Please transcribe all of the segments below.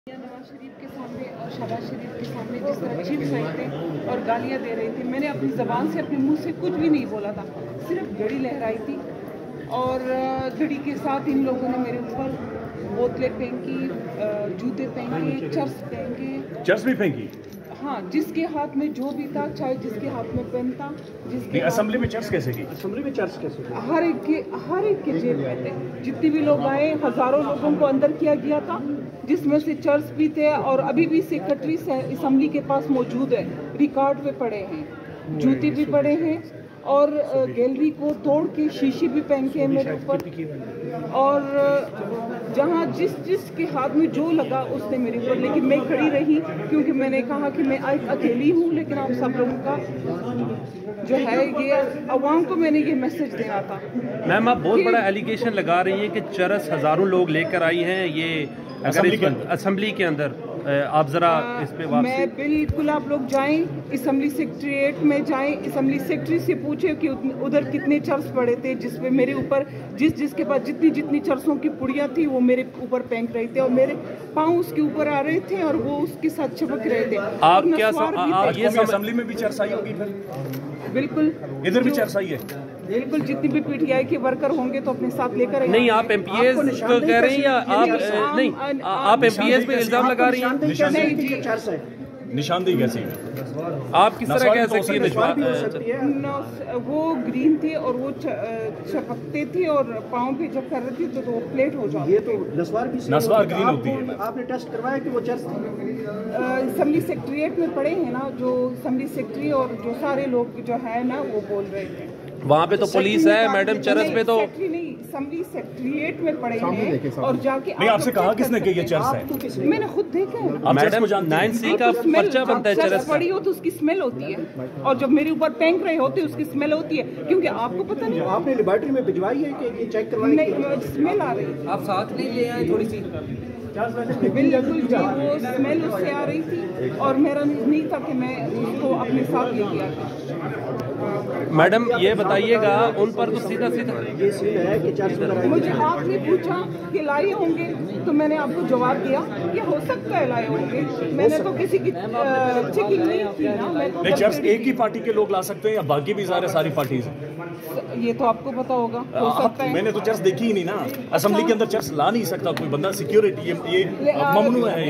नवाज शरीफ के सामने और शहबाज शरीफ के सामने जिस तरह चीख रहे थे और गालियां दे रहे थे, मैंने अपनी ज़बान से अपने मुंह से कुछ भी नहीं बोला था, सिर्फ घड़ी लहराई थी। और घड़ी के साथ इन लोगों ने मेरे ऊपर बोतलें फेंकी, जूते फेंके, चर्स फेंके। चर्स भी फेंकी? हाँ, जिसके हाथ में जो भी था, चाहे जिसके हाथ में पेन था, जिसके असेंबली में चर्स कैसे की? असेंबली में चर्च कैसे? हर एक के जेब में थे। जितने भी लोग आए, हजारों लोगों को अंदर किया गया था, जिसमें से चर्च भी थे। और अभी भी सेक्रेटरी असेंबली के पास मौजूद है, रिकॉर्ड पे पड़े हैं, जूते भी पड़े हैं और गैलरी को तोड़ के शीशे भी फेंके हैं मेरे ऊपर। और जहाँ जिस के हाथ में जो लगा उसने मेरे ऊपर, लेकिन मैं खड़ी रही क्योंकि मैंने कहा कि मैं अकेली हूँ, लेकिन आप सब लोगों का जो है ये अवाम को मैंने ये मैसेज देना था। मैम, आप बहुत बड़ा एलिगेशन लगा रही हैं कि चरस हजारों लोग लेकर आई हैं ये असेंबली के अंदर, आप जरा इस पे मैं बिल्कुल, आप लोग जाएं असेंबली सेक्रेटरीट में जाएं, असेंबली सेक्रेटरी से पूछे कि उधर कितने चर्च पड़े थे, जिसपे मेरे ऊपर जिसके पास जितनी चर्चों की पुड़ियाँ थी वो मेरे ऊपर फेंक रहे थे और मेरे पाँव उसके ऊपर आ रहे थे और वो उसके साथ चिपक रहे थे। आप क्या ये असेंबली में भी चर्च आई होगी फिर? बिल्कुल, इधर भी चर्च आई है? बिल्कुल, जितनी भी पीटीआई के वर्कर होंगे तो अपने साथ लेकर नहीं। आप एमपीएस को कह रहे हैं या आप नहीं, आप एमपीएस पे इल्जाम लगा रही हैं? निशानदेही कैसी? आप किस तरह कह सकती हैं? वो ग्रीन थे और वो चपकते थे और पाँव पे जब कर रहे थे तो वो प्लेट हो जाती। ये तो नस्वार ग्रीन होती है। आपने टेस्ट करवाया कि वो चर्च असेंबली सेक्रेटरीट में पड़े हैं ना, जो असेंबली सेक्रेटरी और जो सारे लोग जो है ना वो बोल रहे थे। वहाँ पे तो पुलिस है मैडम, चरस पे तो नहीं, असेंबली सेक्रेटरीट में पड़े हैं और जाके नहीं। आपसे कहा किसने कि ये चर्च है? मैंने खुद देखा है। मैडम 9C का पर्चा बनता है चरस पड़ी हो तो उसकी स्मेल होती है और जब मेरे ऊपर फेंक रहे होते उसकी स्मेल होती है, क्योंकि आपको पता नहीं। आपने लेबोरेटरी में भिजवाई है कि चेक करवाई? नहीं, स्मेल आ रही है। आप साथ नहीं ले आए थोड़ी सी? बिल्कुल जी, वो स्मेल उससे आ रही थी और मेरा नहीं था कि मैं उसको अपने साथ ले गया। मैडम ये बताइएगा, उन पर तो सीधा ये सीन है कि चर्च मुझे आपने पूछा कि लाए होंगे तो मैंने आपको जवाब दिया कि हो सकता है लाए होंगे। मैंने तो किसी की चेकिंग नहीं की ना। मैं तो चर्च एक ही पार्टी के लोग ला सकते हैं या बाकी भी सारी पार्टीज? ये तो आपको पता होगा, हो सकता है। मैंने तो चर्च देखी ही नहीं ना। असेंबली के अंदर चर्च ला नहीं सकता कोई बंदा, सिक्योरिटी ये ममनू है।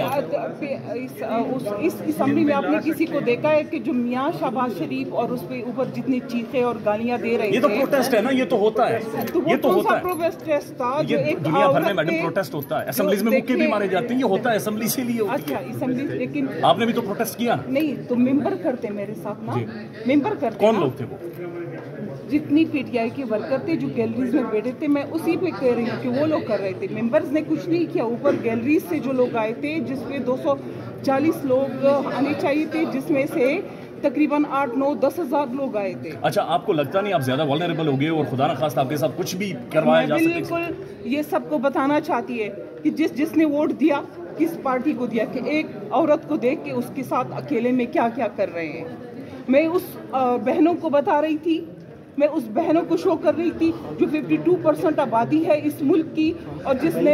इस असेंबली में आपने किसी को देखा है कि जो मियां शहबाज शरीफ और उस पे ऊपर जितनी चीखें और गालियां दे रहे थे? ये तो प्रोटेस्ट है ना, ये तो होता है। ये तो होता है प्रोटेस्ट था। ये दुनिया भर में मैडम प्रोटेस्ट होता है। असेंबलीज में मुक्के भी मारे जाते हैं, ये होता है असेंबली से लिए। अच्छा, असेंबली, लेकिन आपने भी तो प्रोटेस्ट किया नहीं? तो मेंबर करते मेरे साथ ना, मेंबर करते। कौन लोग थे वो? जितनी पीटीआई के वर्कर थे जो गैलरीज में बैठे थे, मैं उसी पे कह रही हूँ कि वो लोग कर रहे थे। मेंबर्स ने कुछ नहीं किया। ऊपर गैलरीज से जो लोग आए थे, जिसमें 240 लोग आने चाहिए थे, जिसमें से तकरीबन 8, 9, 10 हज़ार लोग आए थे। अच्छा, आपको लगता नहीं आप ज्यादा वल्नरेबल हो गए और खुदा न खास्ता आपके साथ कुछ भी करवाया जा सके? बिल्कुल, ये सबको बताना चाहती है कि जिसने वोट दिया किस पार्टी को दिया, कि एक औरत को देख के उसके साथ अकेले में क्या क्या कर रहे हैं। मैं उस बहनों को बता रही थी, मैं उस बहनों को शो कर रही थी जो 52% आबादी है इस मुल्क की, और जिसने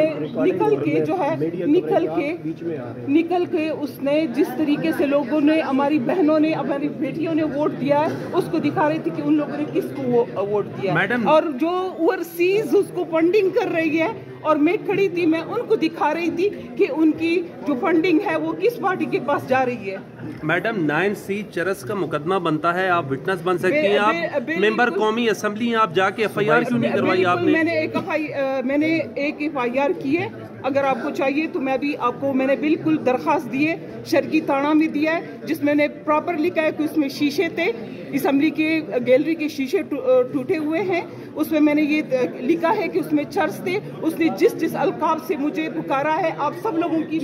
निकल के उसने जिस तरीके से लोगों ने, हमारी बहनों ने, हमारी बेटियों ने वोट दिया है, उसको दिखा रही थी कि उन लोगों ने किसको वोट दिया मैडम। और जो ओवरसीज उसको फंडिंग कर रही है और मैं खड़ी थी, मैं उनको दिखा रही थी कि उनकी जो फंडिंग है वो किस पार्टी के पास जा रही है। मैडम 9C चरस का मुकदमा बनता है, आप विटनेस बन सकती हैं। आप मेंबर कौमी असेंबली, आप जाके FIR क्यों नहीं करवाई आपने? मैंने एक FIR की है। अगर आपको चाहिए तो मैं भी आपको, मैंने बिल्कुल दरखास्त दी है, शर्की ताना भी दिया है, जिसमें मैंने प्रॉपर लिखा है कि उसमें शीशे थे, असेंबली के गैलरी के शीशे टूटे हुए हैं। उसमें मैंने ये लिखा है कि उसमें चर्च थे। उसने जिस अलकाब से मुझे पुकारा है, आप सब लोगों की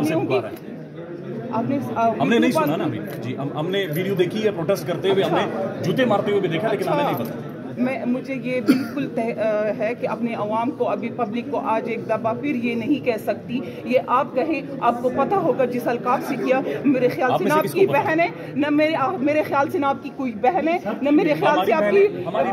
हमने नहीं सुना ना अभी जी। हमने वीडियो देखी है प्रोटेस्ट करते हुए, हमने जूते मारते हुए भी देखा, लेकिन हमें नहीं पता। मुझे ये बिल्कुल है कि अपने अवाम को, अभी पब्लिक को आज एक दफा फिर ये नहीं कह सकती। ये आप कहें, आपको पता होगा जिस अलकाब से किया, मेरे ख्याल से ना आपकी बहन है, न मेरे ख्याल से ना आपकी कोई बहन है, न मेरे ख्याल से आपकी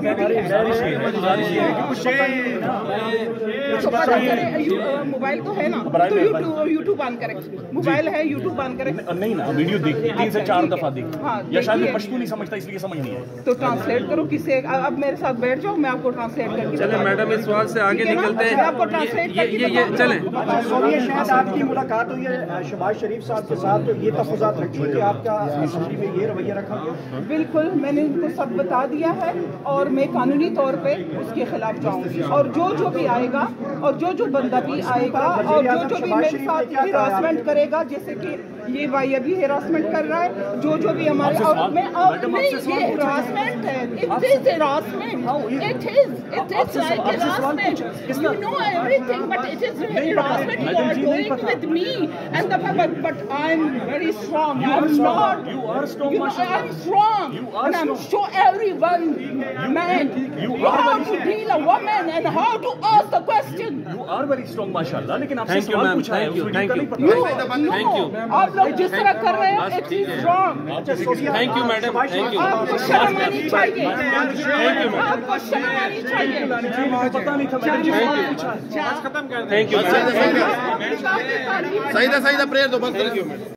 मोबाइल तो है ना, तो यूट्यूब ऑन करें, मोबाइल है यूट्यूब ऑन करें। नहीं ना, वीडियो देखी 3 से 4 दफा देखी। हाँ, या शायद मैं पश्तो नहीं समझता इसलिए समझ नहीं है। तो ट्रांसलेट करो किसे, अब मेरे साथ बैठ जाओ, मैं आपको ट्रांसलेट करके। चले मैडम, इस सवाल से आगे निकलते हैं। आपको ट्रांसलेट ये चलें। शायद आपकी मुलाकात हुई है शहबाज शरीफ साहब के साथ, तो ये तफज़ात रखी कि आपका असेंबली में ये रवैया रखा गया। बिल्कुल, मैंने उनको सब बता दिया है और मैं कानूनी तौर पे उसके खिलाफ जाऊंगी। और जो भी आएगा और जो बंदा भी आएगा और जो भी मेरे साथ हिरासमेंट करेगा, जैसे कि ये भाई अभी हिरासमेंट कर रहा है, जो भी हमारे, और ये हिरासमेंट है, it is harassment, it is like harassment, you know everything, but it is harassment you are doing with me and but I am very strong, I am not, You are strong, I am strong, and I'm show everyone, man, how to deal a woman and how to ask the question. You are very strong, माशाल्लाह, लेकिन आपसे Thank you, सवाल ma'am. पूछा है, Thank you. उस Thank video you. का नहीं पता। Thank you. आप लोग जिस तरह कर रहे हैं, it is wrong. Thank you madam, thank you. आपको शर्म आनी चाहिए, थैंक यू मैम, आपको शर्म आनी चाहिए। पता नहीं था मैंने जो सवाल पूछा है। Thank you. सईदा प्रेयर दो बंद कर।